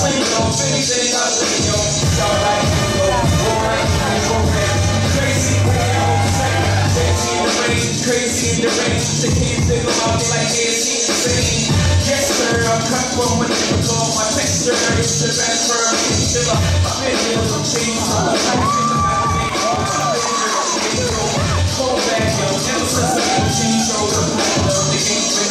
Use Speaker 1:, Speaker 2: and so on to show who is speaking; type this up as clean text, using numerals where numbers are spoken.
Speaker 1: swing, yo. Anything I swing, yo. Y'all like it, yo. Alright, crazy, crazy in the rain, crazy in the rain. The kids, they go out there like they're insane. Yes, sir, I'm cut from a typical. My texture is the best for a killer. My videos are changed, so I think about it. Go back, yo. Never since I got a change, yo. The game